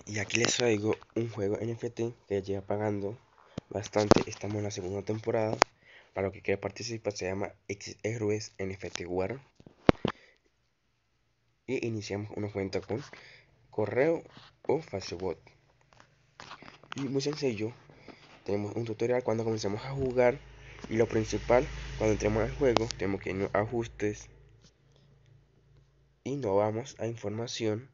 Y aquí les traigo un juego NFT que lleva pagando bastante. Estamos en la segunda temporada. Para los que quiera participar, se llama X Héroes NFT War. Y iniciamos una cuenta con correo o Facebook. Y muy sencillo, tenemos un tutorial cuando comencemos a jugar. Y lo principal, cuando entremos al juego, tenemos que irnos a ajustes y nos vamos a información.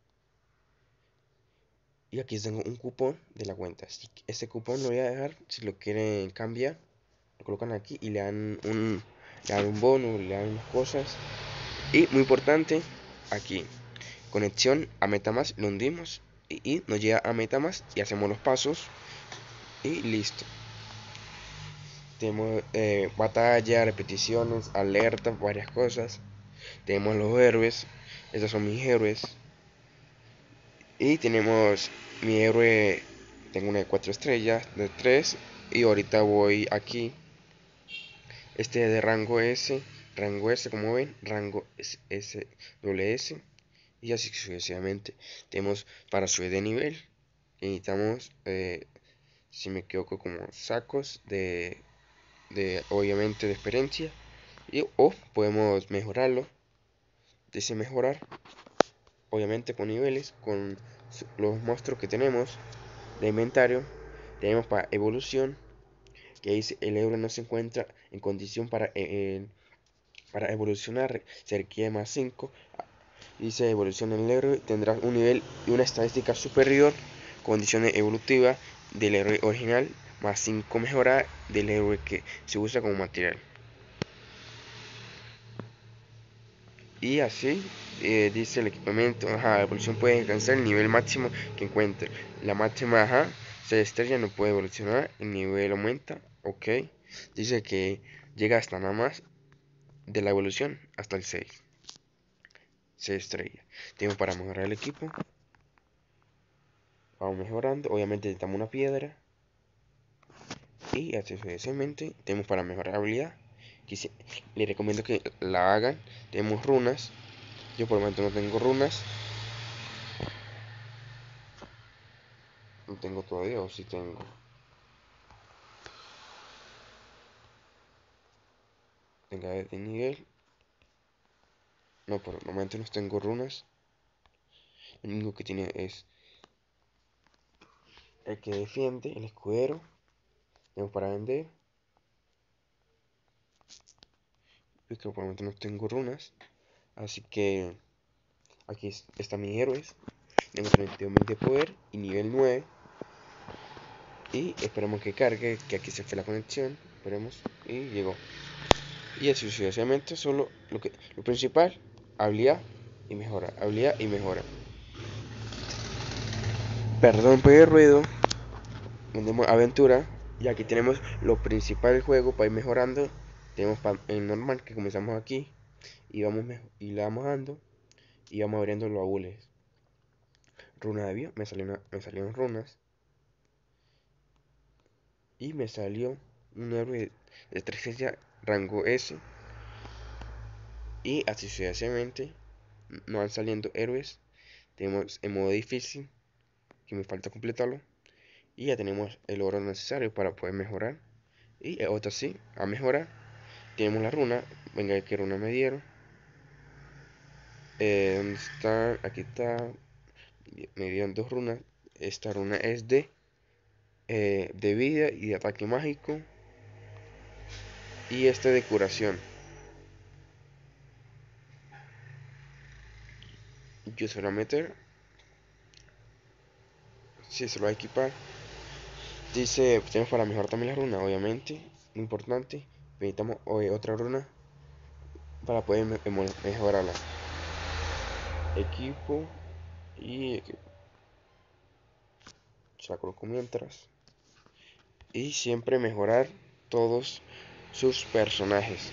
Y aquí tengo un cupón de la cuenta. Ese cupón lo voy a dejar si lo quieren cambiar. Lo colocan aquí y le dan un bono, le dan unas cosas. Y muy importante, aquí, conexión a MetaMask, lo hundimos y nos llega a MetaMask y hacemos los pasos y listo. Tenemos batalla, repeticiones, alertas, varias cosas. Tenemos los héroes, estos son mis héroes. Y tenemos mi héroe, tengo una de 4 estrellas, de 3. Y ahorita voy aquí, este de rango S como ven, rango S, doble S. Y así sucesivamente. Tenemos para subir de nivel, necesitamos, si me equivoco, como sacos obviamente de experiencia. O podemos mejorarlo. Dice mejorar, obviamente con niveles, con los monstruos que tenemos de inventario. Tenemos para evolución, que dice el héroe no se encuentra en condición para evolucionar, se requiere más 5. Dice evolución del héroe, tendrá un nivel y una estadística superior, condiciones evolutivas del héroe original, más 5 mejora del héroe que se usa como material. Y así dice el equipamiento, la evolución puede alcanzar el nivel máximo que encuentre. La máxima, se estrella, no puede evolucionar, el nivel aumenta, ok. Dice que llega hasta nada más de la evolución, hasta el 6. Se estrella. Tenemos para mejorar el equipo. Vamos mejorando, obviamente necesitamos una piedra. Y así sucesivamente tenemos para mejorar habilidad. Les recomiendo que la hagan. Tenemos runas. Yo por el momento no tengo runas. No tengo todavía, o si tengo. Tenga de nivel. No, por el momento no tengo runas. Lo único que tiene es el que defiende, el escudero. Tenemos para vender. Yo que por el momento no tengo runas. Así que aquí está mis héroes. Tengo 32.000 de poder y nivel 9. Y esperemos que cargue, que aquí se fue la conexión. Esperemos. Y llegó. Y así sucesivamente, solo lo principal, habilidad y mejora, habilidad y mejora. Perdón por el ruido. Tenemos aventura. Y aquí tenemos lo principal del juego para ir mejorando. Tenemos en normal que comenzamos aquí. Y le vamos dando. Y vamos abriendo los baúles. Runa de bio, me salieron runas. Y me salió un héroe de 3 estrellas, rango S. Y así sucesivamente nos van saliendo héroes. Tenemos en modo difícil, que me falta completarlo. Y ya tenemos el oro necesario para poder mejorar. Y otra sí, a mejorar. Tenemos la runa. Venga, ¿qué runa me dieron? ¿Dónde está? Aquí está. Me dieron 2 runas. Esta runa es de vida y de ataque mágico. Y esta de curación. Yo se lo voy a meter. Si se lo va a equipar. Dice, pues, tenemos para mejorar también la runa, obviamente. Muy importante. Necesitamos otra runa para poder mejorarla. Equipo y equipo. Se la coloco mientras. Y siempre mejorar todos sus personajes.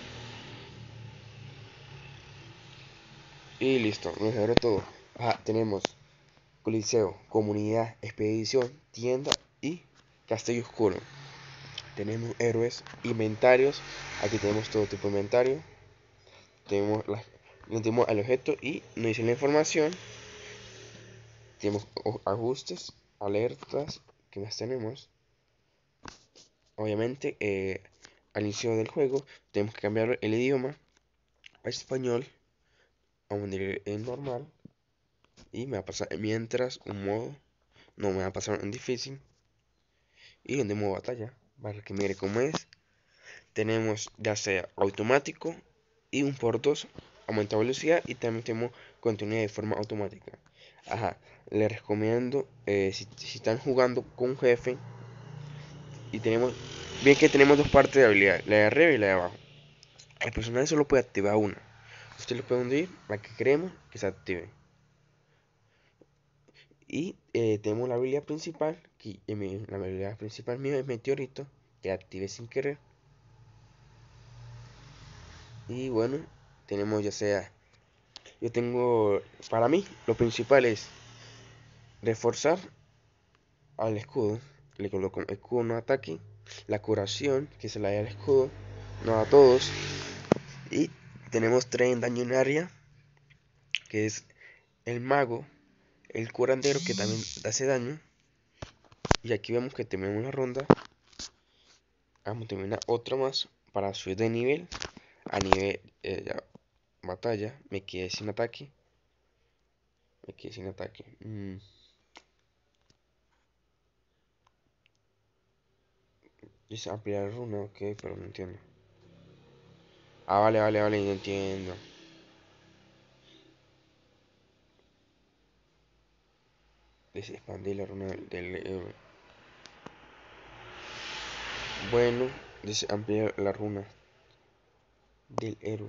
Y listo, mejoró todo. Tenemos Coliseo, Comunidad, Expedición, Tienda y Castillo Oscuro. Tenemos héroes, inventarios. Aquí tenemos todo tipo de inventario. Tenemos el objeto y nos dice la información. tenemos ajustes, alertas, ¿qué más tenemos? Obviamente, al inicio del juego tenemos que cambiar el idioma a español, a un nivel normal, y me va a pasar mientras un modo, no me va a pasar en difícil, y donde modo batalla, para que mire cómo es. Tenemos ya sea automático y un por 2, aumenta velocidad, y también tenemos continuidad de forma automática. Ajá, les recomiendo, si están jugando con un jefe, y tenemos, bien que tenemos dos partes de habilidad, la de arriba y la de abajo. El personaje solo puede activar una. Usted le puede hundir para que creemos que se active. Y tenemos la habilidad principal, que la habilidad principal mía es meteorito, que la active sin querer. Y bueno, tenemos ya sea, yo tengo, para mí, lo principal es reforzar al escudo. Le coloco escudo no ataque, la curación, que se la da al escudo, no a todos. Y tenemos 3 en daño en área, que es el mago, el curandero, que también hace daño. Y aquí vemos que terminamos la ronda. Vamos a terminar otra más para subir de nivel. A nivel batalla. Me quedé sin ataque. Dice ampliar runa, ok, pero no entiendo. Ah, vale, no entiendo. Dice expandir la runa del héroe. Bueno, dice ampliar la runa del héroe.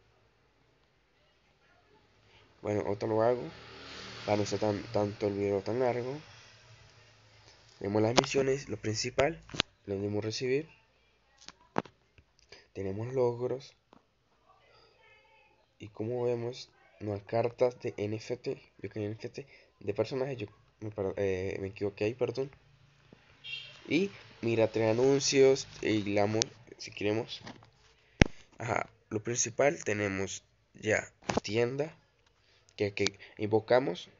Bueno, otro lo hago. Para no ser tanto el video tan largo. Tenemos las misiones, lo principal. Lo debemos recibir. Tenemos logros. Y como vemos, no hay cartas de NFT. Yo quería NFT de personajes. Yo me equivoqué ahí, perdón. Y mira, 3 anuncios. Y si queremos. Ajá, lo principal tenemos ya tienda. Que invocamos.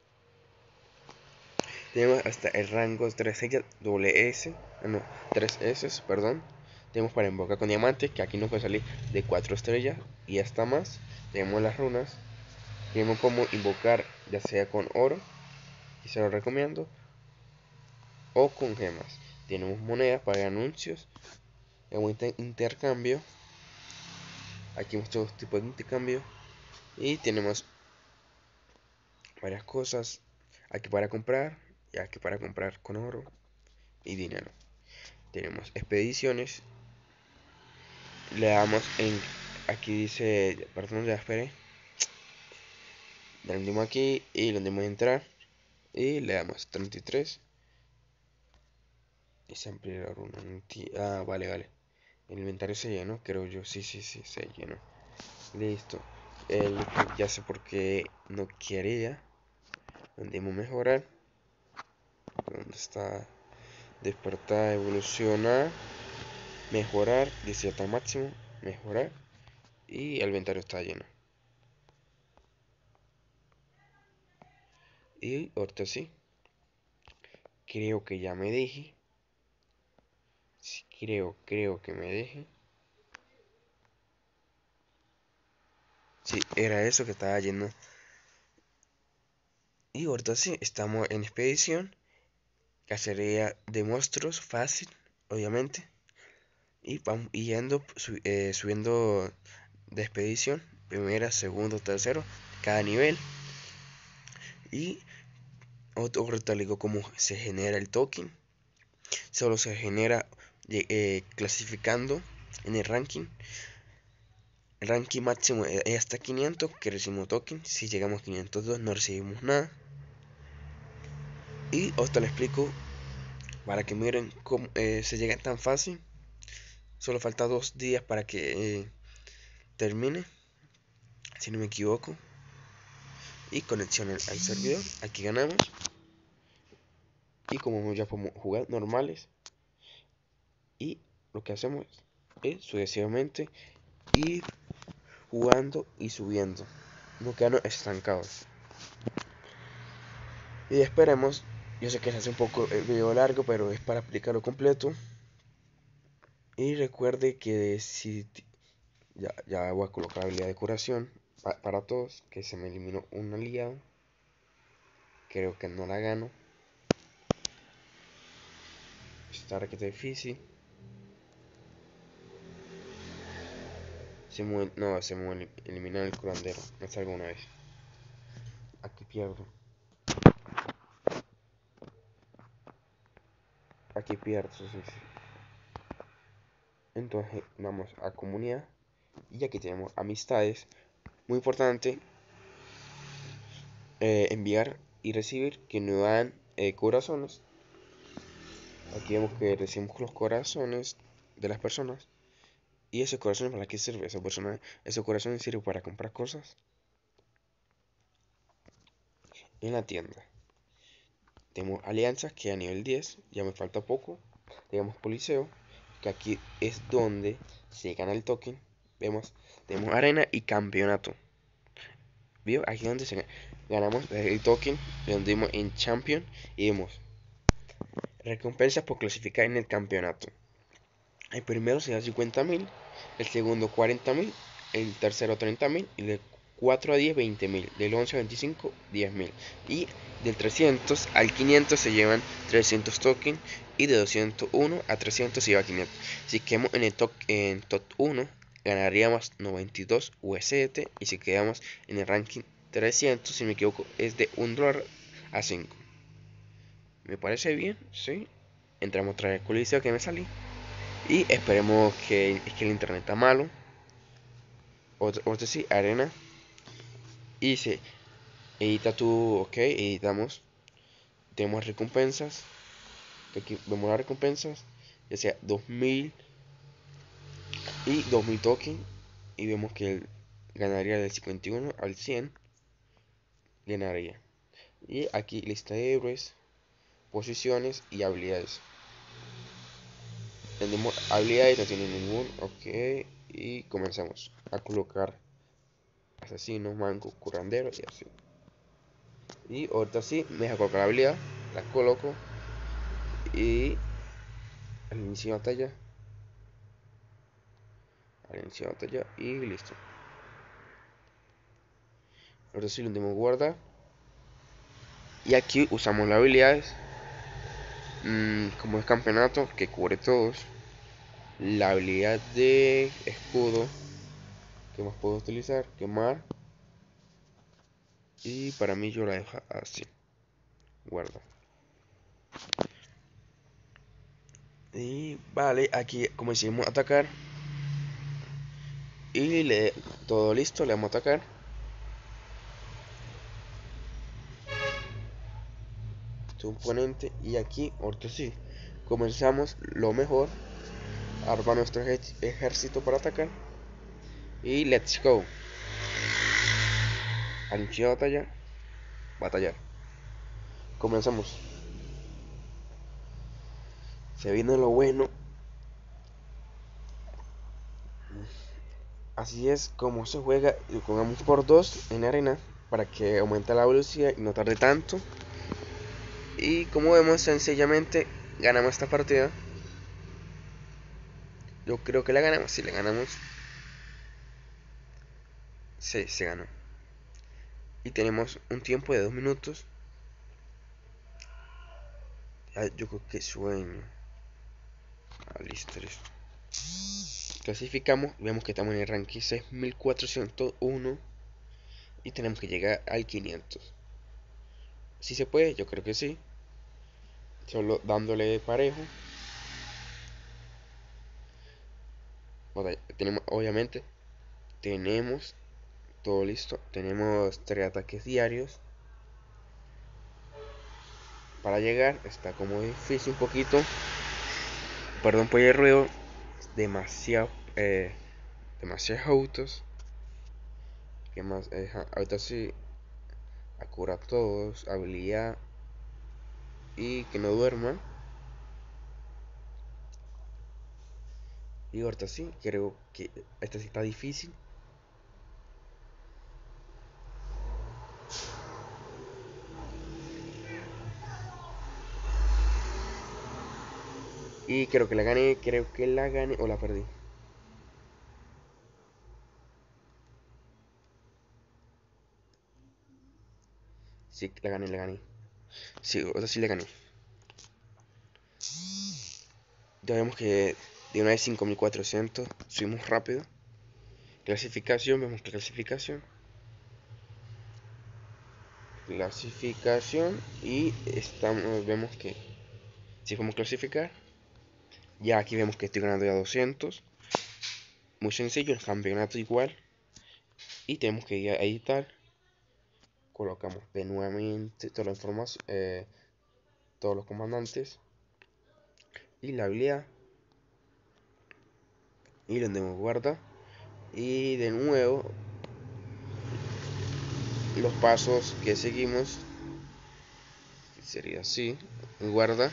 Tenemos hasta el rango 3 S. No, 3 S, perdón. Tenemos para invocar con diamante, que aquí nos puede salir de 4 estrellas y hasta más. Tenemos las runas. Tenemos como invocar ya sea con oro, y se lo recomiendo, o con gemas. Tenemos monedas para anuncios. Tenemos intercambio. Aquí vemos todos tipos de intercambio. Y tenemos varias cosas. Aquí para comprar, y aquí para comprar con oro y dinero. Tenemos expediciones. Le damos en, aquí dice, perdón, ya esperé. Le damos aquí y le damos entrar. Y le damos 33. Y se amplía la runa. Ah, vale. El inventario se llenó, creo yo. Sí, se llenó. Listo. Ya sé por qué no quería. Debemos mejorar. ¿Dónde está? Despertar, evolucionar. Mejorar. 17 al máximo. Mejorar. Y el inventario está lleno. Y ahorita sí. Creo que ya me dije. Sí, creo que me dije. Sí, era eso que estaba yendo. Y ahorita sí, estamos en expedición. Cacería de monstruos, fácil, obviamente. Y vamos yendo, subiendo de expedición. Primera, segundo, tercero, cada nivel. Y ahorita le digo cómo se genera el token. Solo se genera clasificando en el ranking. El ranking máximo es hasta 500 que recibimos token. Si llegamos a 502 no recibimos nada. Y ahorita les explico para que miren cómo se llega tan fácil. Solo falta 2 días para que termine, si no me equivoco. Y conexión al servidor. Aquí ganamos. Y como ya podemos jugar normales. Y lo que hacemos es sucesivamente ir jugando y subiendo. No quedarnos estancados. Y esperemos. Yo sé que se hace un poco el video largo, pero es para aplicarlo completo. Y recuerde que si ya voy a colocar la habilidad de curación para todos, que se me eliminó un aliado. Creo que no la gano. Está requete difícil. No, se me eliminó el curandero. Me salgo una vez. Aquí pierdo. Aquí pierdo, sí, sí. Entonces vamos a comunidad. Y aquí tenemos amistades. Muy importante. Enviar y recibir que nos dan corazones. Aquí vemos que recibimos los corazones de las personas. ¿Y esos corazones para qué sirve? Esos corazones sirven para comprar cosas en la tienda. Tenemos alianzas que a nivel 10, ya me falta poco. Tenemos coliseo, que aquí es donde se gana el token. Tenemos arena y campeonato. ¿Vio? Aquí es donde ganamos el token, donde vimos en champion y vemos recompensas por clasificar en el campeonato. El primero se da 50.000, el segundo 40.000, el tercero 30.000 y del 4 a 10 20.000, del 11 a 25 10.000 y del 300 al 500 se llevan 300 tokens y de 201 a 300 se lleva 500. Si quedamos en el top 1 ganaríamos 92 USDT y si quedamos en el ranking 300, si me equivoco, es de $1 a 5. Me parece bien, sí. Entramos otra vez al coliseo que me salí. Y esperemos que es que el internet está malo. Otra sí, arena. Y se edita tu, ok, editamos. Tenemos recompensas. Aquí vemos las recompensas. Ya sea 2000 y 2000 tokens. Y vemos que él ganaría del 51 al 100. Ganaría. Y aquí lista de héroes, posiciones y habilidades. Tenemos habilidades, no tiene ningún. Ok. Y comenzamos a colocar asesino, mango, curandero y así. Y ahorita sí, me deja colocar la habilidad, la coloco y al inicio de batalla, y listo. Ahora sí lo tenemos guardar. Y aquí usamos las habilidades, como es campeonato, que cubre todos. La habilidad de escudo, que más puedo utilizar, quemar. Y para mí yo la dejo así, guarda. Y vale, aquí como decimos atacar. Y todo listo, le vamos a atacar. Tu oponente. Y aquí, ahorita sí, comenzamos lo mejor. Arma nuestro ejército para atacar. Y let's go. Al inicio de batalla, batallar. Comenzamos. Se viene lo bueno. Así es como se juega. Y jugamos por 2 en arena para que aumente la velocidad y no tarde tanto. Y como vemos, sencillamente ganamos esta partida. Yo creo que la ganamos. Si la ganamos, sí, se ganó. Y tenemos un tiempo de 2 minutos. Yo creo que sueño. Listo, listo. Clasificamos, vemos que estamos en el ranking 6401 y tenemos que llegar al 500. Si se puede, yo creo que sí. Solo dándole parejo. Obviamente, tenemos todo listo. Tenemos 3 ataques diarios. Para llegar, está como difícil un poquito. Perdón por el ruido. Demasiado, demasiados autos. Que más? Ahorita sí. A curar todos. Habilidad. Y que no duerma. Y ahorita sí, creo que esta sí está difícil. Y creo que la gané o la perdí. Sí, la gané, la gané. Sí, o sea, sí la gané. Ya vemos que de una vez 5400 subimos rápido. Clasificación, vemos que clasificación y vemos que si podemos clasificar, ya aquí vemos que estoy ganando ya 200. Muy sencillo, el campeonato igual. Y tenemos que ir a editar. Colocamos de nuevamente toda la información, todos los comandantes y la habilidad. Y le damos guarda. Y de nuevo los pasos que seguimos. Sería así. Guarda.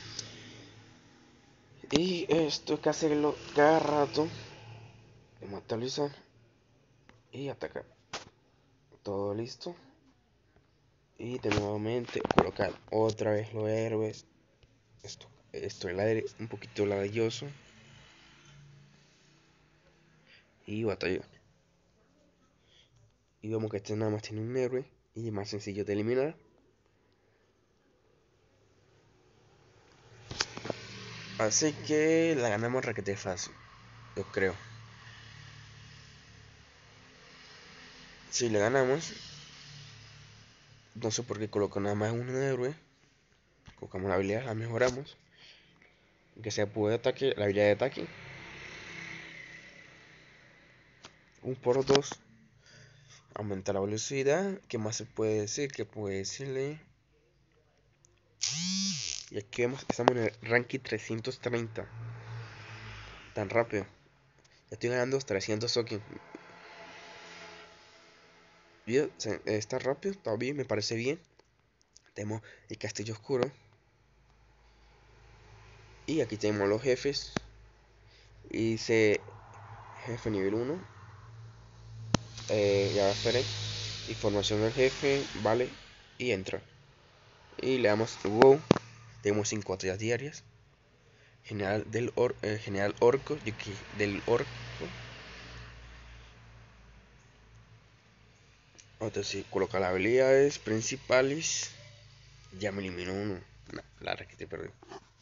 Y esto hay que hacerlo cada rato. Vamos a actualizar. Y atacar. Todo listo. Y de nuevamente colocar otra vez los héroes. Esto es un poquito ladrilloso. Y batalla. Y vemos que este nada más tiene un héroe. Y es más sencillo de eliminar. Así que la ganamos requete fácil. Yo creo. Si le ganamos. No sé por qué coloco nada más un héroe. Colocamos la habilidad, la mejoramos. Que sea de ataque, la habilidad de ataque. Un por dos. Aumenta la velocidad. ¿Qué más se puede decir? ¿Qué puede decirle? Y aquí vemos que estamos en el ranking 330. Tan rápido. Ya estoy ganando 300 tokens. Bien, está rápido, está bien, me parece bien. Tenemos el castillo oscuro. Y aquí tenemos los jefes. Y dice jefe nivel 1. Ya esperé. Información del jefe, vale. Y entra. Y le damos WoW. Tenemos 5 batallas diarias. General orco. Del orco. Entonces si coloca las habilidades principales. Ya me eliminó uno. La que te perdí.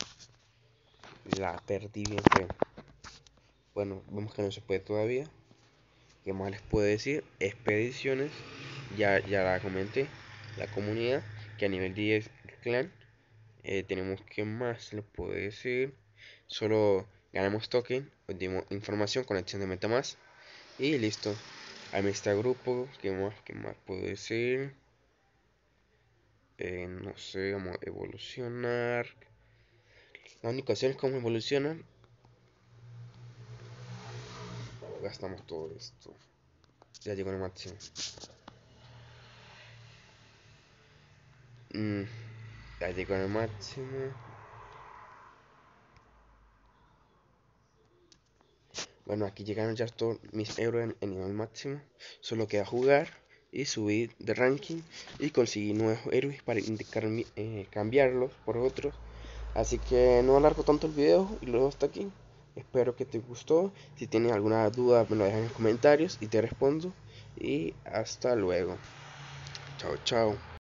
La perdí bien feo. Bueno, vemos que no se puede todavía. ¿Qué más les puedo decir? Expediciones. Ya la comenté. La comunidad. Que a nivel 10 clan. Tenemos que más les puedo decir. Solo ganamos token. Dimos información. Conexión de MetaMask. Y listo. Administrar grupo. ¿Qué más puedo decir? No sé. Vamos a evolucionar. La única opción es cómo evolucionan. Gastamos todo esto. Ya llegó al máximo. Ya llegó al máximo. Bueno, aquí llegaron ya todos mis héroes en nivel máximo. Solo queda jugar y subir de ranking y conseguir nuevos héroes para cambiarlos por otros. Así que no alargo tanto el video y lo dejo hasta aquí. Espero que te gustó. Si tienes alguna duda me lo dejas en los comentarios y te respondo. Y hasta luego. Chao, chao.